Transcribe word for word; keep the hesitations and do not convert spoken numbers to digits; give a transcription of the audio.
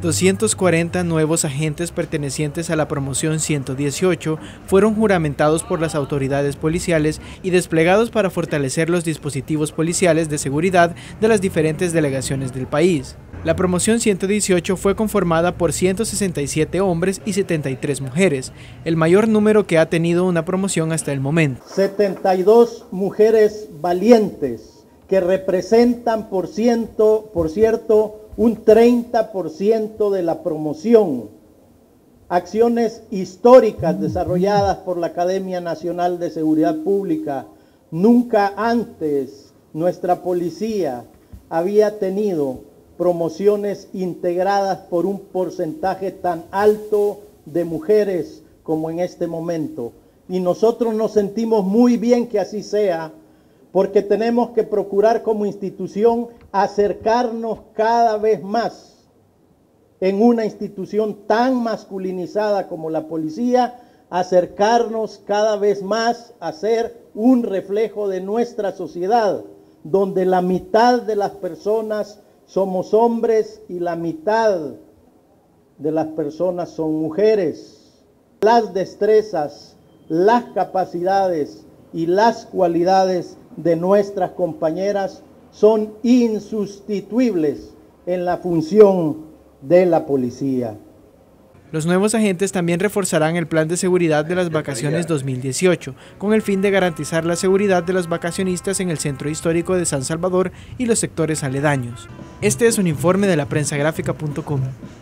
doscientos cuarenta nuevos agentes pertenecientes a la promoción ciento dieciocho fueron juramentados por las autoridades policiales y desplegados para fortalecer los dispositivos policiales de seguridad de las diferentes delegaciones del país. La promoción ciento dieciocho fue conformada por ciento sesenta y siete hombres y setenta y tres mujeres, el mayor número que ha tenido una promoción hasta el momento. setenta y dos mujeres valientes que representan por, ciento, por cierto un treinta por ciento de la promoción. Acciones históricas desarrolladas por la Academia Nacional de Seguridad Pública. Nunca antes nuestra policía había tenido promociones integradas por un porcentaje tan alto de mujeres como en este momento. Y nosotros nos sentimos muy bien que así sea, porque tenemos que procurar como institución acercarnos cada vez más en una institución tan masculinizada como la policía, acercarnos cada vez más a ser un reflejo de nuestra sociedad, donde la mitad de las personas somos hombres y la mitad de las personas son mujeres. Las destrezas, las capacidades y las cualidades de nuestras compañeras son insustituibles en la función de la policía. Los nuevos agentes también reforzarán el plan de seguridad de las vacaciones dos mil dieciocho, con el fin de garantizar la seguridad de los vacacionistas en el centro histórico de San Salvador y los sectores aledaños. Este es un informe de la prensa gráfica punto com.